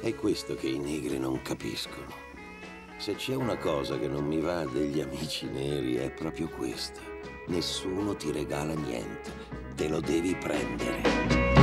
È questo che i negri non capiscono. Se c'è una cosa che non mi va degli amici neri è proprio questa. Nessuno ti regala niente. Te lo devi prendere.